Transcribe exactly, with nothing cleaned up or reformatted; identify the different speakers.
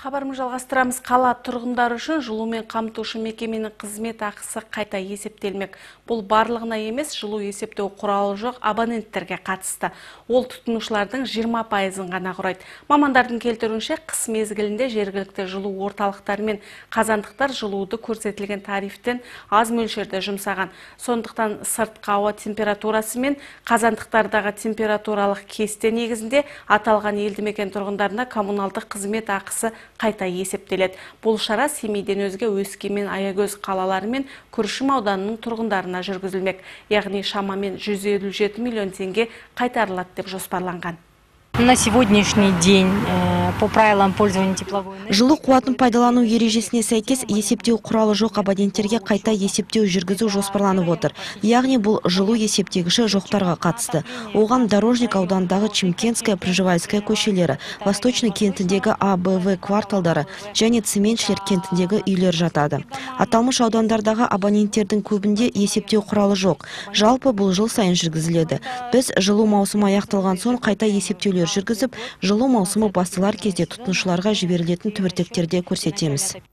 Speaker 1: Хабарымызды жалғастырамыз. Қала тұрғындары үшін жылумен қамтушы мекеменің қызмет ақысы қайта есептелмек. Бұл барлығына емес, жылу есептеу құралы жоқ абоненттерге қатысты. Ол тұтынушылардың жиырма пайызын ғана құрайды. Мамандардың келтіруінше, қыс мезгілінде жергілікті жылу орталықтары мен қазандықтар жылуды көрсетілген тарифтен аз мөлшерде жұмсаған. Сондықтан сыртқы ауа температурасы мен қазандықтардағы температуралық кесте негізінде аталған елді мекен тұрғындарына коммуналдық қызмет ақысы қайта есептеледі. Бұл шара Семейден өзге Өскемен, Аягөз қалалары мен Күршім ауданының тұрғындарына жүргізілмек. Яғни шамамен жүз елу жеті миллион теңге қайтарылады деп жоспарланған.
Speaker 2: На сегодняшний день по правилам пользования тепловой энергии
Speaker 3: жылу қуатын пайдалану ережесіне сәйкес есептеу құралы жоқ абоненттерге қайта есептеу жүргізу жоспарланып отыр. Яғни бұл жылу есептегіші жоқтарға қатысты. Оған Дорожник аудандағы Чимкентская, Пржевальская көшелері, Восточный кентіндегі А, Б, В кварталдары және Цементшілер кентіндегі үйлер жатады. Аталмыш аудандардағы абоненттердің көбінде есептеу құралы жоқ. Жалпы бұл жыл сайын жүргізіледі. Біз жылу маусымы аяқталған соң қайта есептеулер жүргізіп, жылу маусымы басталар кезде тұтынушыларға жіберілетін түбіртектерде көрсетеміз.